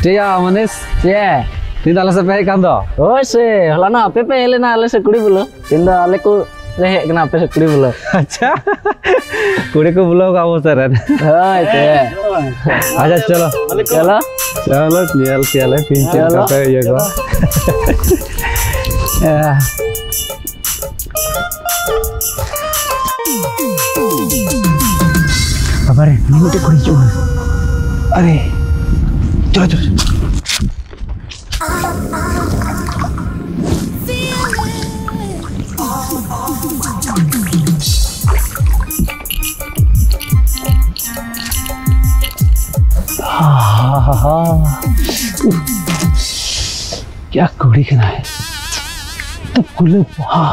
Cia manis, cia. Tindak lesa pehek kan do? Oh se, lana apa pehele na ale sekuri bulu. Tindak ale ku lehek kenapa sekuri bulu. अच्छा कुड़ी को बुलाओ कामो sir हाँ itu ya. अच्छा चलो चलो चलो नियल चले पिंचल कटे ये को kabar ini udah kuड़ी cuma अरे चलो चलो क्या कुड़ी करना है तब कुले बहा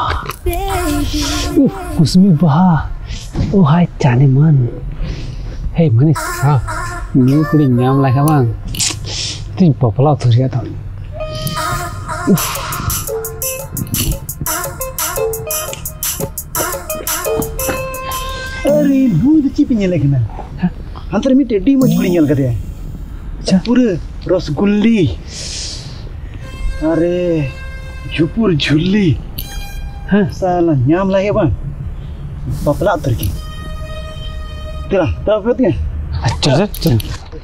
उसमें बहा ओ हाय जाने मन हे मनीष हाँ न्यू कुड़ी नाम लगा बांग तीन पपला उतर गया था अरे दूध चिपिnya lagi ना अंतर में टेडी मजबूरी nyal करते हैं पूरे रसगुल्ली अरे जुपुर झुल्ली हाँ साला न्याम लगे बन पपला तरकी तेरा तब होती है अच्छा अच्छा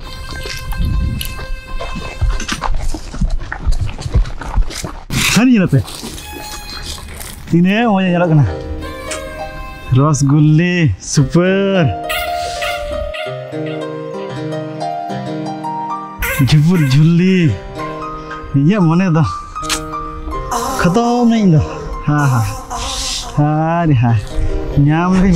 खानी जला पे तीने मजा जला करना रसगुल्ली सुपर जुपुर झुल्ली ये मने दो खत्म नहीं दो हाँ हाँ हाँ रे हाँ न्याम लगी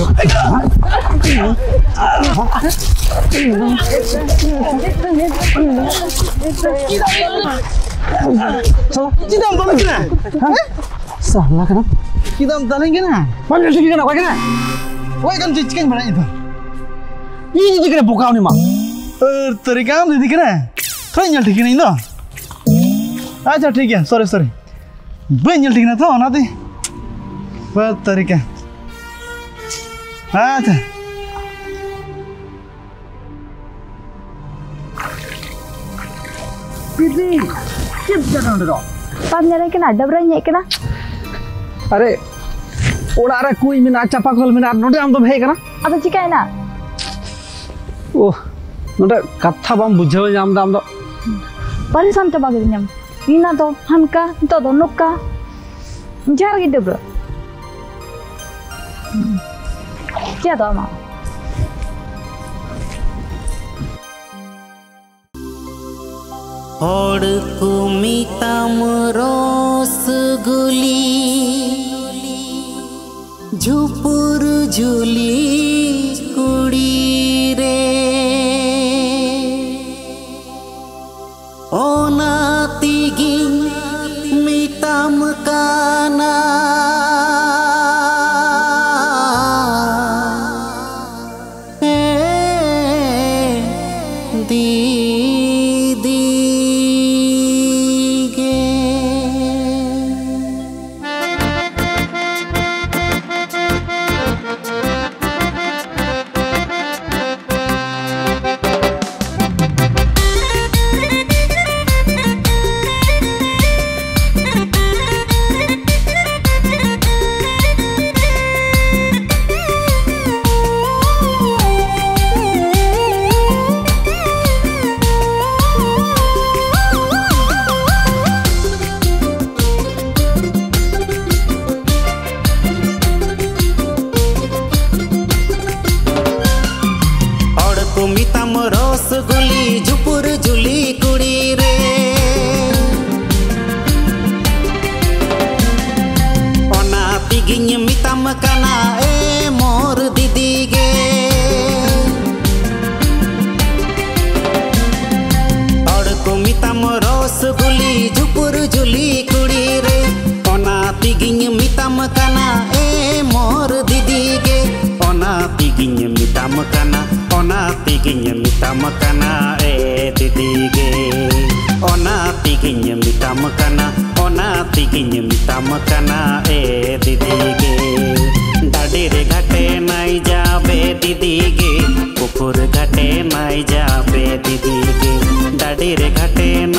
kita tolong kena salah kenapa kita tolong kena mana sih kena kau kena kau kan cincin mana itu ini juga kena buka nih mak tarikan itu kena kau nyal ठीक नहीं दो अच्छा ठीक है सॉरी सॉरी बंजल ठीक ना था ना थे बस तरीका अच्छा Bibi, cip jangan dulu. Panjangnya kena ada beranya kena. अरे ओड़ा रे कोई मिना चापा कल मिना नोटे हम तो भाई करा Apa jika enak? ओह नोटे कथा बाम बुझाव जाम दाम दो Parisan coba gitu nyam. Ina to, Hanka, itu to Nuka. Jar gitu bro. Cia to ama. और कुमितम रसगुली झुपुर झुली कुड़ी रे ओनातिगी मितम काना कुमितम रसगुल्ली झुपुर झुली कुड़ी रे ओना तिगिन मितम कना ए मोर दीदी गे और कुमितम रसगुल्ली झुपुर झुली कुड़ी रे ओना तिगिन मितम कना ए मोर दीदी गे ओना तिगिन मितम कना ओना तिगिन मितम कना ए दीदी गे ओना तिगिन मितम कना ओना तिगिन मितम कना ए दीदी गे डाडी रे घाटे नाई जाबे दीदी गे पुकुर घाटे नाई जाबे दीदी गे डाडी रे घाटे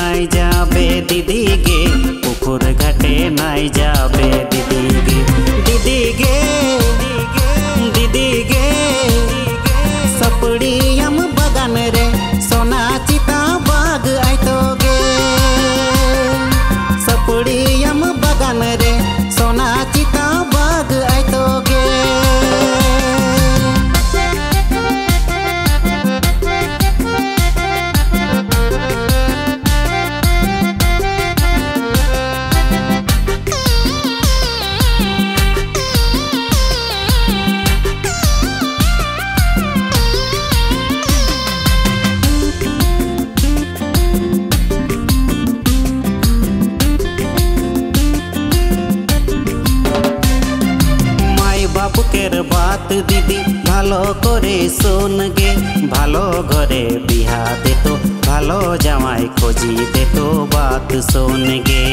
बात दीदी भालो करे शोन गे भालो घरे बिहा दे तो भालो जामाई खोजी दे तो बात शोन गे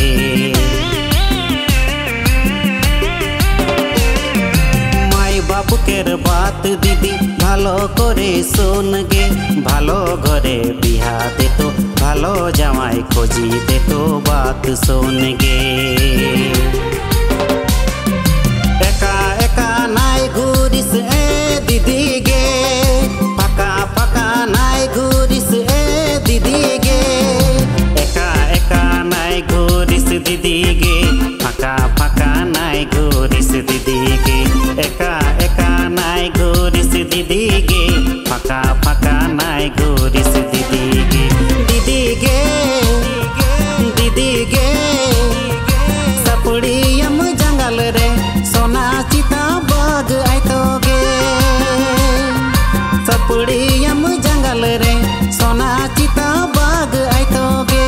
माई बाप केर बात दीदी भालो करे शोन गे भालो घरे बिहा दे तो भालो जामाई खोजी दे तो बात शोन गे एका एका नाई घूरिस ए दीदी गे पका पका नाई घूरिस ए दीदी गे एका एका नाई घूरिस दीदी गे पका पका नाई घूरिस दीदी गे एका एका नाई घूरिस दीदी गे पका पका नाई घूरिस दीदी गे दीदी गे दीदी गे सपड़ी यम जंगल रे सोना चिता बाग आइतोगे सपड़ी यम जंगल रे सोना चिता बाग आइतोगे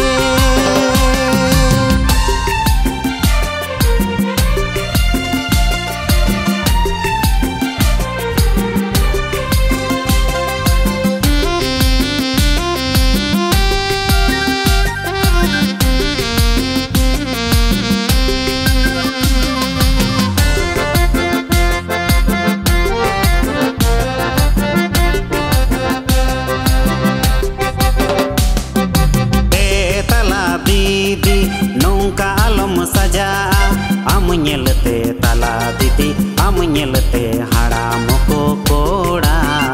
सजा आम नेलते ताला दीदी आम नेलते हाड़ाम को कोड़ा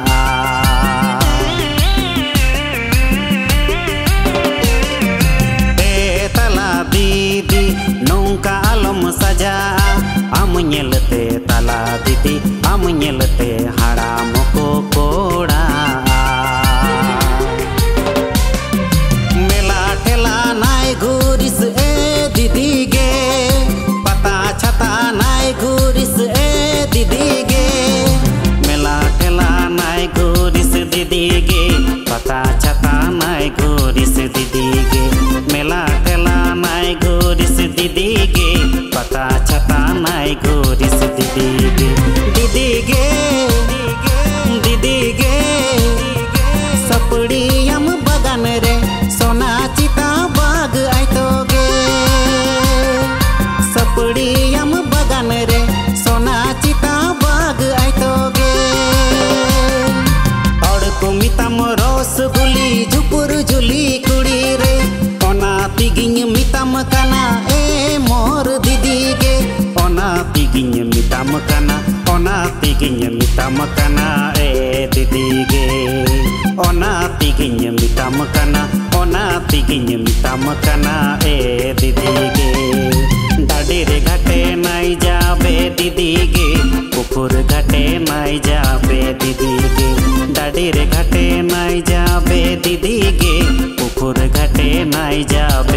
ताला दीदी नौका आलम सजा आम नेलते ताला दीदी आम नेलते हाड़ाम को कोड़ा मेला ठेला नाई घूरिस ए दीदी गे पता छता नाई घूरिस ए दीदी गे मेला ठेला नाई घूरिस दीदी गे पता छता नाई घूरिस दीदी गे मेला ठेला नाई घूरिस दीदी गे पता छता नाई घूरिस दीदी गे दीदी गे दीदी गे सपड़ी यम बगान रे सोना चिता बाग आइतोगे सपड़ी यम बगान रे सोना चिता बाग आइतोगे और कुमितम रसगुली झुपुर झुली कुड़ी रे ओना तिगिन मितम कना ए मोर दीदी गे ओना तिगिन मितम कना ओना तिगिन मितम कना ए दीदी गे ओना तिगिन मितम कना ओना तिगिन मितम कना ए दीदी गे डाडी रे घाटे नाई जाबे दीदी गे पुकुर घाटे नाई जाबे दीदी गे डाडी रे घाटे नाई जाबे दीदी गे पुकुर घाटे नाई जाबे